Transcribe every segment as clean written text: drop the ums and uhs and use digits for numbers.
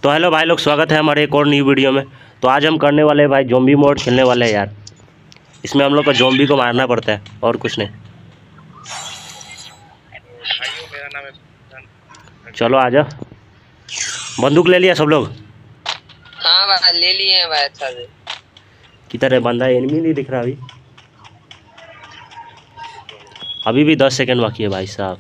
तो हेलो भाई लोग, स्वागत है हमारे एक और न्यू वीडियो में। तो आज हम करने वाले हैं भाई ज़ॉम्बी मोड खेलने वाले हैं यार। इसमें हम लोग को ज़ॉम्बी को मारना पड़ता है और कुछ नहीं। चलो आजा। बंदूक ले लिया सब लोग? हाँ भाई ले लिए हैं भाई। अच्छा से किधर है बंदा? एनिमी नहीं दिख रहा अभी। अभी भी 10 सेकंड बाकी है भाई साहब।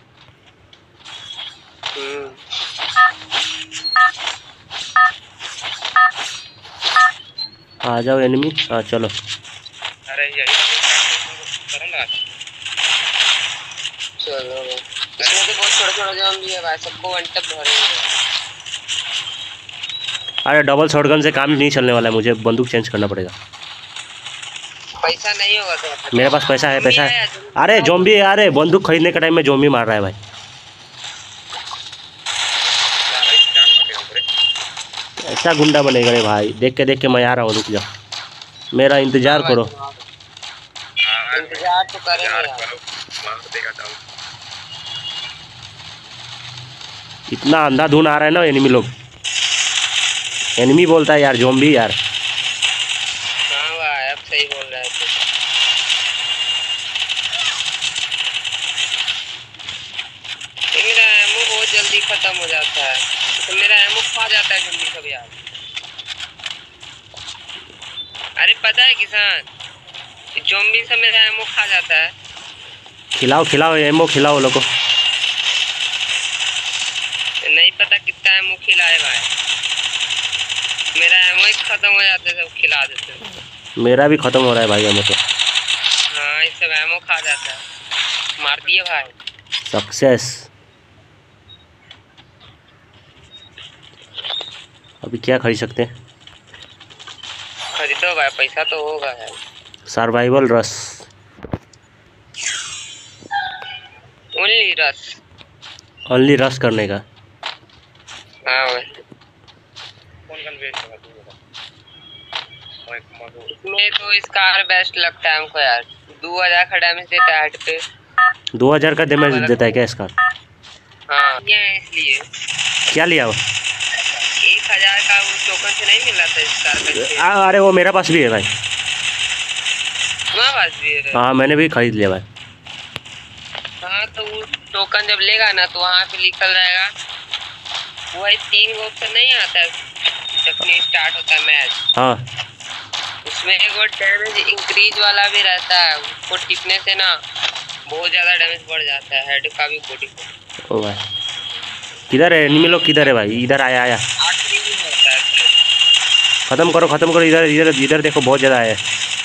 आ जाओ एनिमी। हाँ चलो। अरे यही करो ना। चलो इसमें तो बहुत छोटे-छोटे ज़ॉम्बी है भाई, सबको वन टैप भरेंगे। अरे डबल शॉटगन से काम नहीं चलने वाला है, मुझे बंदूक चेंज करना पड़ेगा। पैसा नहीं होगा तो मेरे पास पैसा है, पैसा है। अरे ज़ॉम्बी, अरे बंदूक खरीदने के टाइम में ज़ॉम्बी मार रहा है भाई। ऐसा गुंडा बनेगा रे भाई। देख के मैं आ रहा हूँ, रुक जा, मेरा इंतजार करो। इंतजार तो करेंगे यार। इतना अंधाधुन आ रहा है ना एनिमी लोग। एनिमी बोलता है यार, ज़ॉम्बी यार। हाँ भाई अब सही बोल रहा है तू। मेरा एमो बहुत जल्दी खत्म हो जाता है, तो मेरा एमो खा जाता है जल्दी सब यार। अरे पता है किसान, ज़ॉम्बी से मेरा एमो खा जाता है। खिलाओ एमो खिलाओ लोगों को। नहीं पता कितना एमो खिलाए भाई, मेरा एमो ही खत्म हो जाता है, सब खिला देते हैं। मेरा भी खत्म हो रहा है भाई एमो तो। हाँ इस सब एमो खा जाता है। मार दिए भाई। सक्सेस। अभी क्या खरीद सकते हैं? खरीदो भाई, पैसा तो होगा यार। सर्वाइवल रस। ओनली रस। ओनली रस करने का। हाँ भाई। इसमें तो स्कार बेस्ट लगता है हमको यार। 2000 का डैमेज देता है हेड पे। 2000 का डैमेज देता है क्या इसका? हाँ ये इसलिए। क्या लिया वो? 1000 का वो टोकन से नहीं मिला था स्कार। अरे वो मेरे पास भी है भाई। तुम्हारे पास भी है? हाँ मैंने भी खरीद लिया भाई। हाँ तो वो टोकन जब लेगा ना तो वहाँ पे निकल जाएगा। वही 3 गो ऑप्शन नहीं आता है जब स्टार्ट होता है मैच। हाँ उसमें एक वो डैमेज इंक्रीज वाला भी रहता है, उसको टिपने से ना बहुत ज़्यादा डैमेज बढ़ जाता है हेड का भी बॉडी को। ओ भाई किधर है एनिमी लोग? किधर है भाई? इधर आया। आखिरी में होता है। खत्म करो इधर देखो, बहुत ज़्यादा है।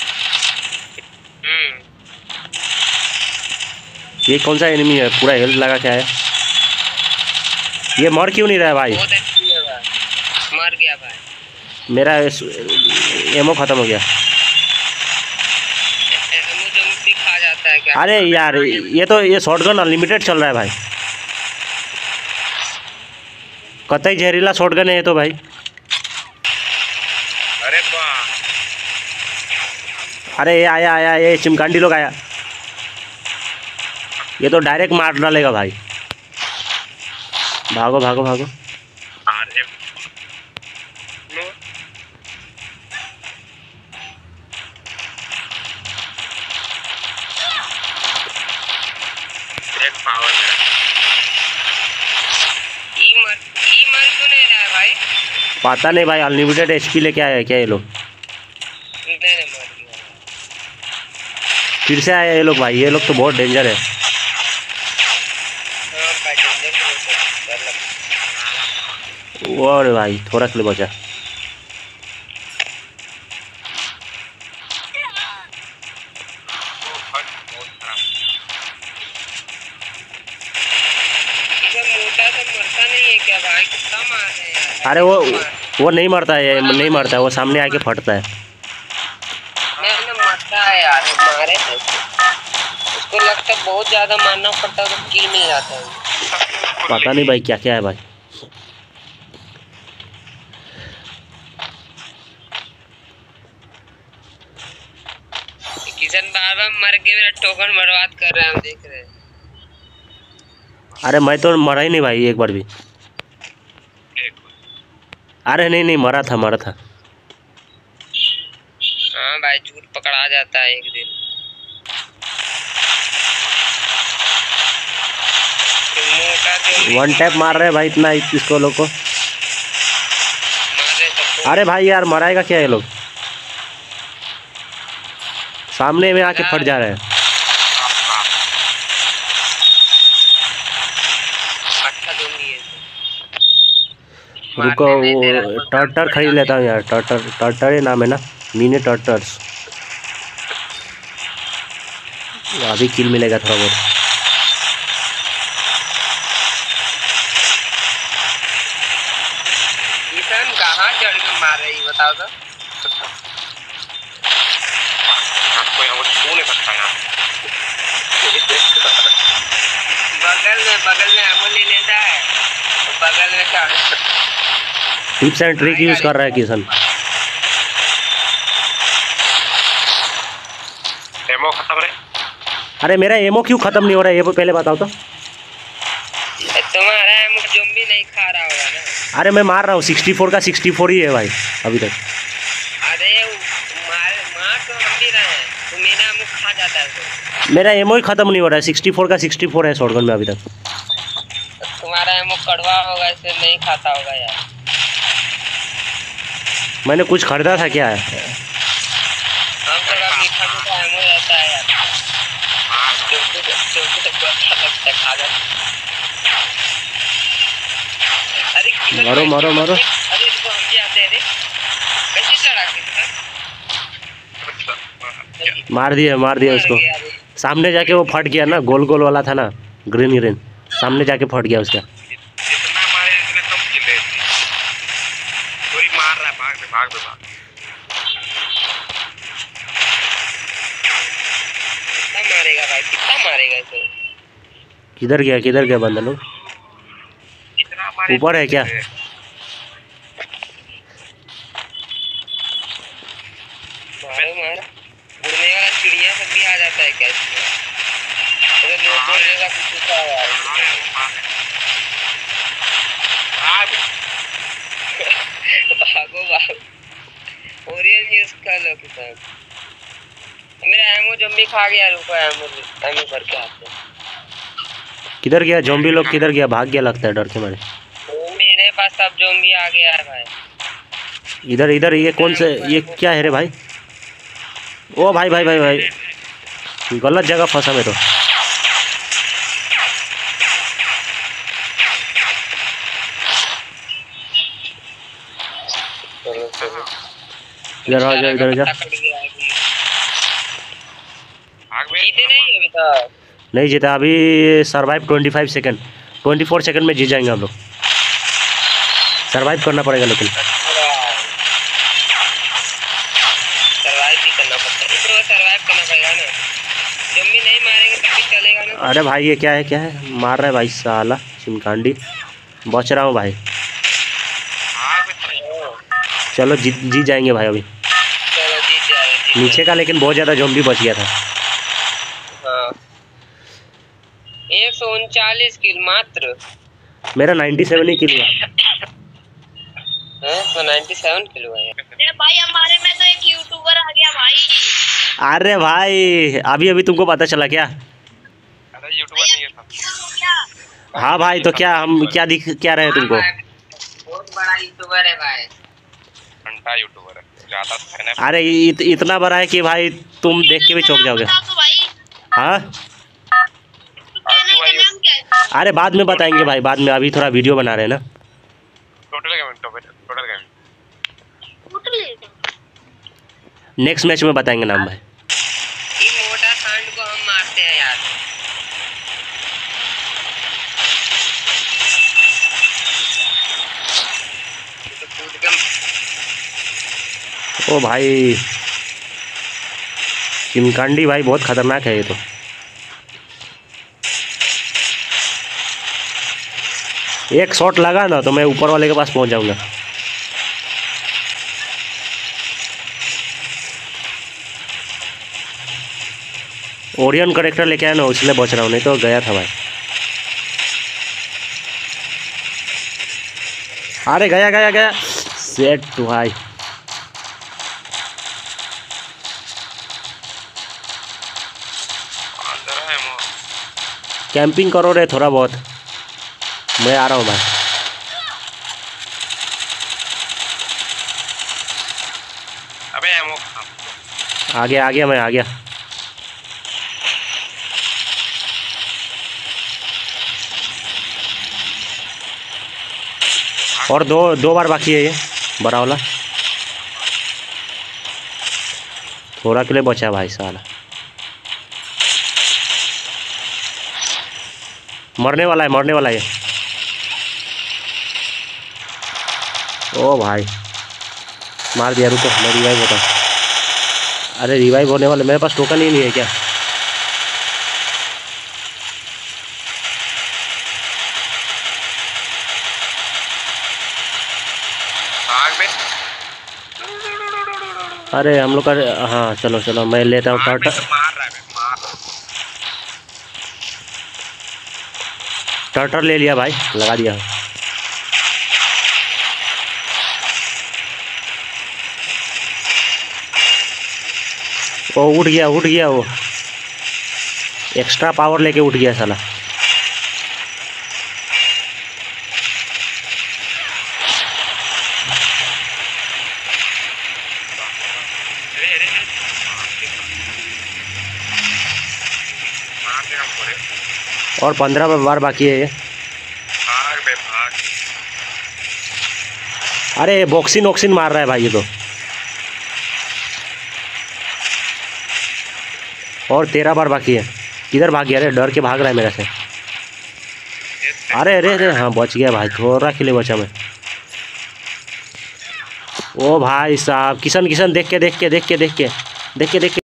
ये कौन सा एनिमी है? पूरा हेल्थ लगा क्या है? ये मर क्यों नहीं रहा है भाई? मर गया भाई। मेरा एमो खत्म हो गया। एमो जल्दी खा जाता है क्या? अरे यार ये शॉटगन अनलिमिटेड चल रहा है भाई। कतई जहरीला शॉटगन है ये तो भाई। अरे वाह। अरे ये आया ये चिमकांडी लोग आया। ये तो डायरेक्ट मार डालेगा भाई। भागो। क्यों नहीं रहा है भाई? पता नहीं भाई, अनलिमिटेड एचपी लेके आया है क्या ये लोग? फिर से आया ये लोग भाई। ये लोग तो बहुत डेंजर है। अरे भाई थोड़ा के लिए बचा। अरे वो नहीं मरता है, नहीं मरता है, वो सामने आके फटता है। मरता है यार, मारे थे उसको, लगता है बहुत ज्यादा मारना पड़ता है तो किल मिल जाता है। पता नहीं भाई क्या है भाई। किशन बाबा मर के मेरा टोकन बर्बाद कर रहा है, हम देख रहे हैं। अरे मैं तो मरा ही नहीं भाई एक बार भी। अरे नहीं नहीं, मरा था मरा था। हाँ भाई, झूठ पकड़ा जाता है एक दिन। वन टैप मार रहे भाई इतना इसको लोग को। अरे भाई यार मराएगा क्या ये लोग, सामने में आके फट जा रहे हैं। रुको वो टर्टर खरीद लेता हूँ यार, टर्टर ही नाम है ना, मिनी टर्टर्स। अभी किल मिलेगा थोड़ा बहुत। कहाँ चढ़ के मार रही बताओ तो। बगल में एमो ले लेता है, बगल में क्या टिप्स एंड ट्रिक यूज कर रहा है किशन। एमो खत्म रे। अरे मेरा एमो क्यों खत्म नहीं हो रहा है, ये पहले बताओ तो। तुम्हारा एमो ज़ॉम्बी नहीं खा रहा होगा ना। अरे मैं मार रहा हूँ, 64 का 64 ही है भाई अभी तक। अरे मार तो हम भी रहे हैं, तो मेरा एमो खा जाता है तो। मेरा एमो ही खत्म नहीं हो रहा है, 64 का 64 है शॉटगन में अभी तक। तुम्हारा एमो कड़वा होगा इसलिए नहीं खाता होगा यार। मैंने कुछ खरीदा था क्या है? हम थोड़ा मीठा मीठा एमो रहता है यार, जो अच्छा लगता है खा जाता। अरे मारो मारो मारो। अरे इसको हम भी आते हैं रे, कैसे चढ़ा के मार दिया उसको। सामने जाके वो फट गया ना, गोल गोल वाला था ना, ग्रीन ग्रीन, सामने जाके फट गया उसका। जितना मारे इतने कम किले। कोई मार रहा है, भाग दे। कितना मारेगा भाई, कितना मारेगा इसे। किधर गया बंदा लोग? ऊपर है क्या? मार उड़ने वाला चिड़िया सब भी आ जाता है क्या इसमें? अरे दो जगह कुछ होता है यार। भागो ओरियन न्यूज़ का लो किसान। मेरा एमो ज़ॉम्बी खा गया, रुको एमो करके आते हैं। किधर गया ज़ॉम्बी लोग, किधर गया? भाग गया लगता है डर के मारे। मेरे पास सब ज़ॉम्बी आ गया है भाई। इधर ये कौन से, ये क्या है रे भाई? ओ भाई गलत जगह फंसा मैं तो। इधर जा। नहीं जीता अभी, सरवाइव 25 सेकंड, 24 सेकंड में जीत जाएंगे हम लोग। सरवाइव करना पड़ेगा लेकिन। सरवाइव करना पड़ेगा ना, ज़ॉम्बी नहीं मारेंगे तभी चलेगा ना। अरे भाई ये क्या है मार रहा है भाई साला चिमकांडी। बच रहा हूँ भाई, चलो जीत जाएंगे भाई अभी। चलो जीत जाएंगे। नीचे का लेकिन बहुत ज़्यादा ज़ॉम्बी बच गया था। हाँ 139 किल मात्र। मेरा 97 ही किल हुआ। तो 97 किल हुआ है भाई। हमारे में तो एक यूट्यूबर आ गया भाई। अरे भाई अभी तुमको पता चला क्या? अरे यूट्यूबर नहीं है सब। हाँ भाई, तो क्या हम क्या दिख क्या रहे तुमको? बहुत बड़ा यूट्यूबर है भाई, घंटा यूट्यूबर है, ज्यादा है ना। अरे इतना बड़ा है कि भाई तुम देख के भी चौंक जाओगे। हाँ अरे बाद में बताएंगे भाई, बाद में, अभी थोड़ा वीडियो बना रहे हैं ना। टोटल गेम नेक्स्ट मैच में बताएंगे नाम भाई। ये मोटा सांड को हम मारते हैं यार। ओ भाई चिमकांडी भाई बहुत खतरनाक है ये तो। एक शॉट लगा ना तो मैं ऊपर वाले के पास पहुंच जाऊंगा। ओरियन करेक्टर लेके आया ना, इसलिए बच रहा हूँ, नहीं तो गया था भाई। अरे गया सेट भाई। अंदर है मो। कैंपिंग करो रे थोड़ा बहुत, मैं आ रहा हूँ भाई। अबे एमो आ गया मैं आ गया। और दो बार बाकी है ये बड़ा वाला, थोड़ा के लिए बचा है भाई साला। मरने वाला है ये। ओ भाई मार दिया, रुको मैं रिवाइव होता हूँ। अरे रिवाइव होने वाले, मेरे पास टोकन ही नहीं है क्या? भाग बे। अरे हम लोग का, हाँ चलो मैं लेता हूँ भाग बे, टर्टल। तो मार रहा है बे, मार। टर्टल ले लिया भाई, लगा दिया। वो उठ गया वो, एक्स्ट्रा पावर लेके उठ गया साला। अरे मार दे हमको रे। और 15 बार बाकी है ये। भाग बे भाग। अरे बॉक्सिन मार रहा है भाई ये तो। और 13 बार बाकी है। किधर भाग गया? अरे डर के भाग रहा है मेरे से। अरे हाँ बच गया भाई, थोड़ा के लिए बचा मैं। ओ भाई साहब, किशन देख के